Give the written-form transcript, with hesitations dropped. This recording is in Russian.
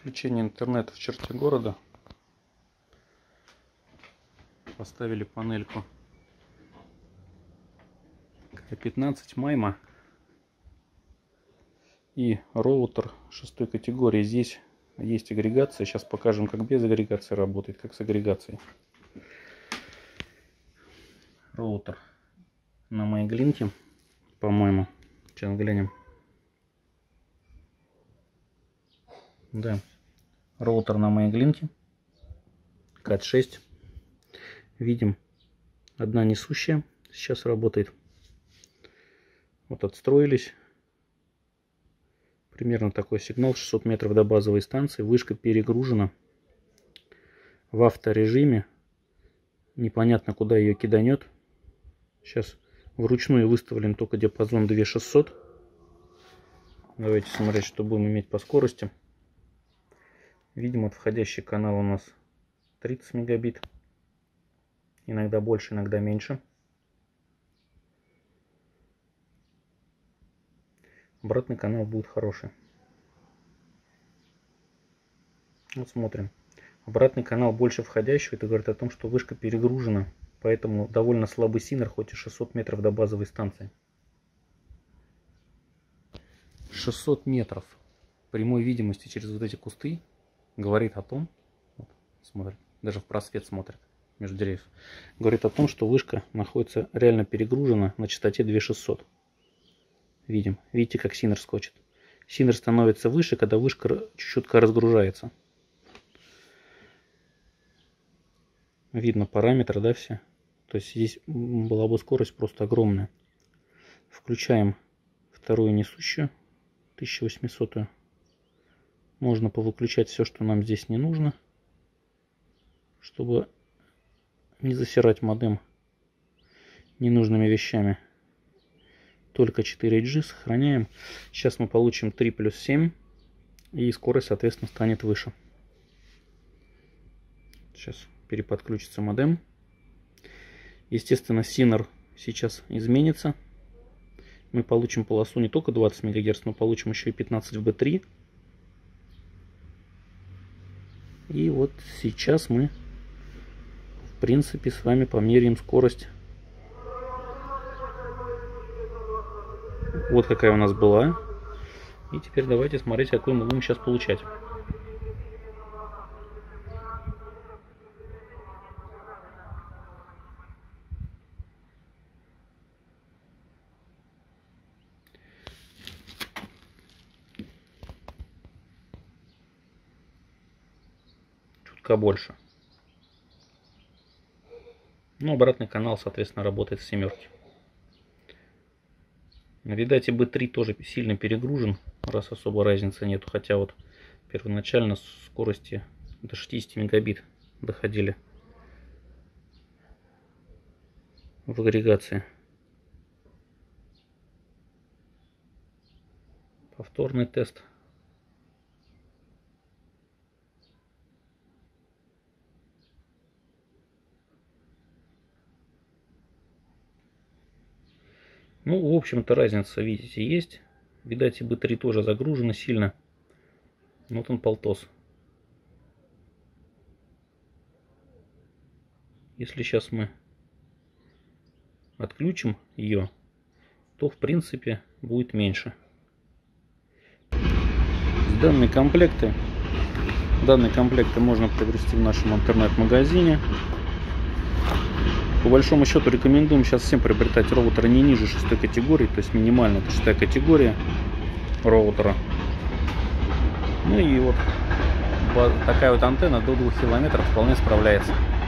Подключение интернета в черте города. Поставили панельку К15 Майма и роутер 6 категории. Здесь есть агрегация. Сейчас покажем, как без агрегации работает, как с агрегацией. Роутер на Майглинке, по-моему. Сейчас глянем. Да, роутер на Майглинке Cat6. Видим, одна несущая сейчас работает. Вот отстроились. Примерно такой сигнал. 600 метров до базовой станции. Вышка перегружена в авторежиме. Непонятно, куда ее киданет. Сейчас вручную выставлен только диапазон 2600. Давайте смотреть, что будем иметь по скорости. Видим, вот входящий канал у нас 30 мегабит. Иногда больше, иногда меньше. Обратный канал будет хороший. Вот смотрим. Обратный канал больше входящего. Это говорит о том, что вышка перегружена. Поэтому довольно слабый синер, хоть и 600 метров до базовой станции. 600 метров прямой видимости через вот эти кусты говорит о том, вот, смотрит, даже в просвет смотрит между деревьев, говорит о том, что вышка находится реально перегружена на частоте 2600. Видим, видите, как синер скочит. Синер становится выше, когда вышка чуть-чуть разгружается. Видно параметры, да, все. То есть здесь была бы скорость просто огромная. Включаем вторую несущую, 1800. Можно повыключать все, что нам здесь не нужно, чтобы не засирать модем ненужными вещами. Только 4G сохраняем. Сейчас мы получим 3+7, и скорость, соответственно, станет выше. Сейчас переподключится модем. Естественно, синер сейчас изменится. Мы получим полосу не только 20 МГц, но получим еще и 15 в B3. И вот сейчас мы, в принципе, с вами померяем скорость. Вот какая у нас была. И теперь давайте смотреть, какую мы будем сейчас получать. Чутка больше. Ну, обратный канал, соответственно, работает с семерки. Видать, и B3 тоже сильно перегружен, раз особо разницы нету. Хотя вот первоначально скорости до 60 мегабит доходили в агрегации. Повторный тест. Ну, в общем-то, разница, видите, есть. Видать, и B3 тоже загружено сильно. Вот он, полтос. Если сейчас мы отключим ее, то, в принципе, будет меньше. Данные комплекты можно приобрести в нашем интернет-магазине. По большому счету рекомендуем сейчас всем приобретать роутеры не ниже 6 категории, то есть минимально это 6 категория роутера. Ну и вот такая вот антенна до 2 километров вполне справляется.